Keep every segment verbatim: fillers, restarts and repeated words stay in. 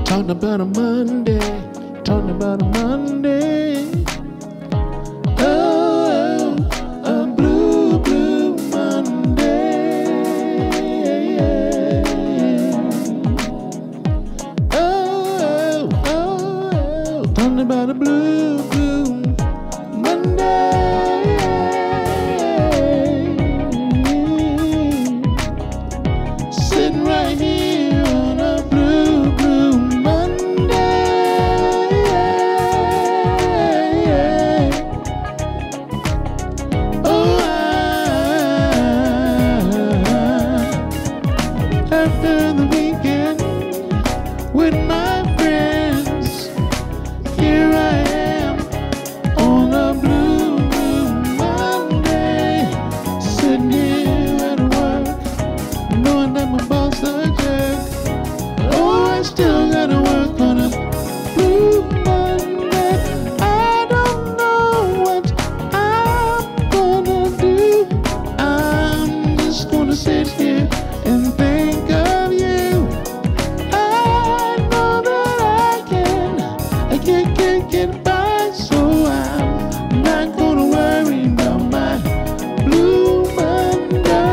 Talking about a Monday, talking about a Monday. Oh, a blue, blue Monday. Oh, oh, oh, talking about a blue, blue Monday. Sitting right here on a blue, blue Monday. Oh, I, after the weekend with my friends, here I am on a blue, blue Monday, sitting here at work, knowing that my boss a jerk. Oh, I still gotta work on a blue Monday. I don't know what I'm gonna do. I'm just gonna sit here and think of you. I know that I can, I can, can get by, so I'm not gonna worry about my blue Monday.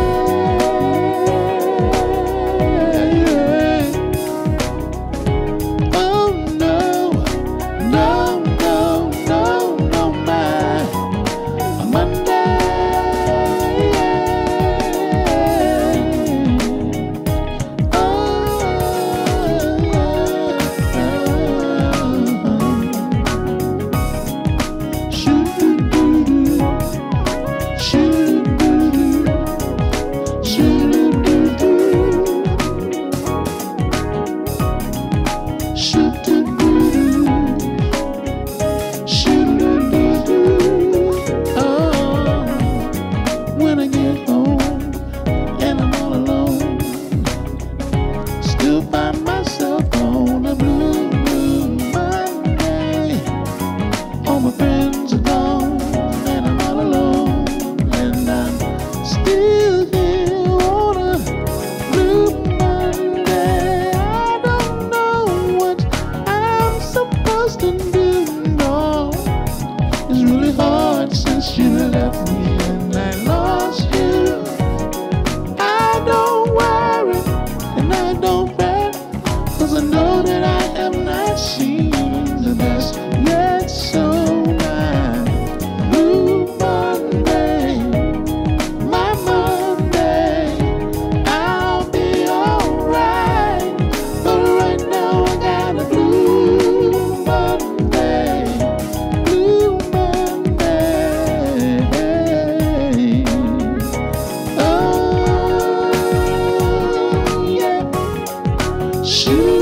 Oh no, no, no, no, no, my Monday. When I get home and I'm all alone, still find myself on a blue, blue Monday. All my friends are gone and I'm all alone, and I'm still here on a blue Monday. I don't know what I'm supposed to do. No, it's really hard since you left me and I lost you. I don't worry and I don't fret, 'cause I know that I have not seen the best yet. So my blue Monday, my Monday, I'll be alright. But right now I got a blue Monday, blue Monday. Oh yeah, shoot.